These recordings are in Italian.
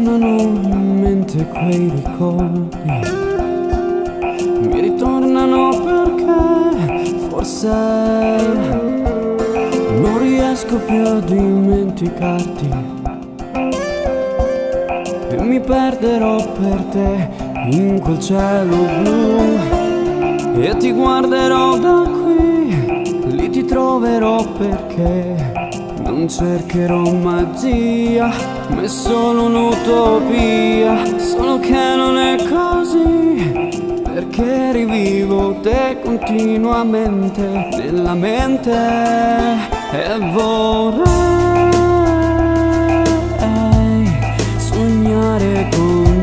tornano in mente quei ricordi, mi ritornano perché forse non riesco più a dimenticarti e mi perderò per te in quel cielo blu e ti guarderò da qui, lì ti troverò perché non cercherò magia, ma è solo un'utopia, solo che non è così, perché rivivo te continuamente nella mente e vorrei sognare con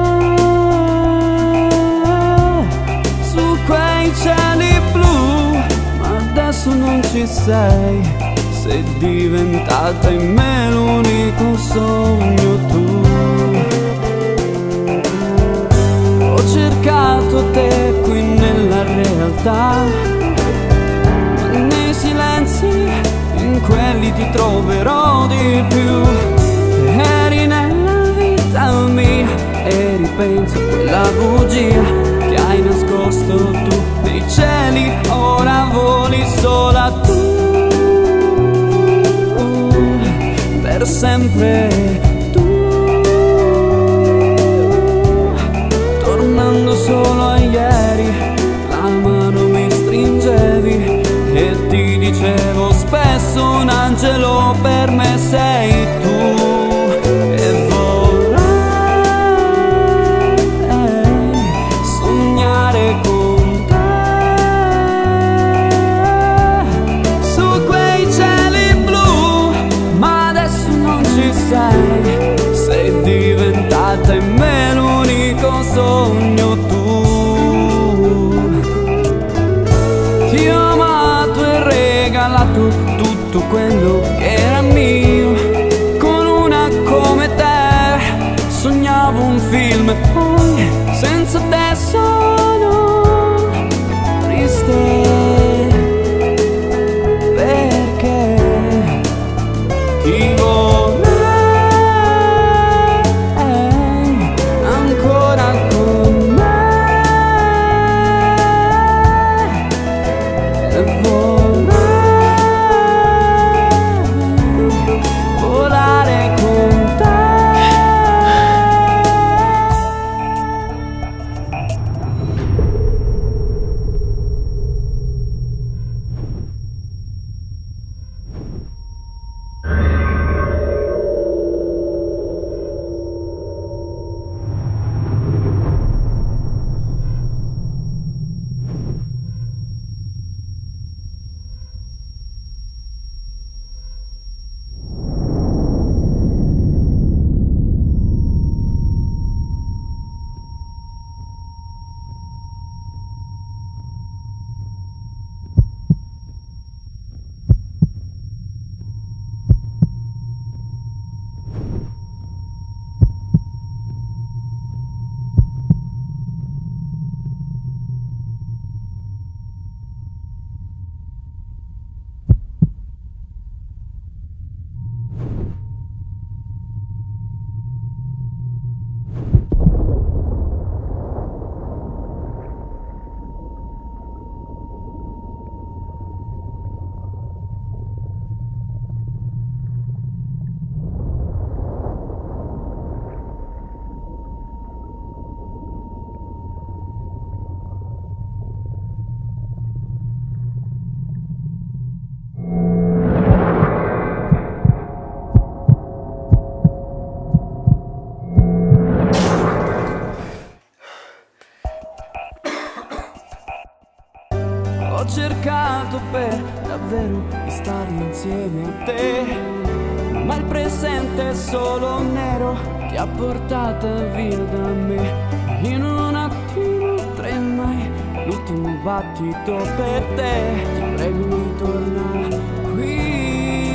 te su quei cieli blu, ma adesso non ci sei. Sei diventata in me l'unico sogno tu. Ho cercato te qui nella realtà, ma nei silenzi, in quelli ti troverò di più. Eri nella vita mia e ripenso a quella bugia che hai nascosto tu nei cieli, ora voli sola tu. Per sempre tu, tornando solo a ieri, la mano mi stringevi e ti dicevo spesso un angelo per me sei tu. E vorrei sognare con te su quei cieli blu, ma adesso non ci sei, sei diventata in me l'unico sogno tu. Ti ho amato e regalato tutto quello che era mio, con una come te sognavo un film e poi senza te sono triste. Ti vorrei ancora con me e vorrei volare con te. Ho cercato per davvero di stare insieme a te, ma il presente è solo nero, ti ha portata via da me. In un attimo tremai, l'ultimo battito per te, ti prego ritorna qui.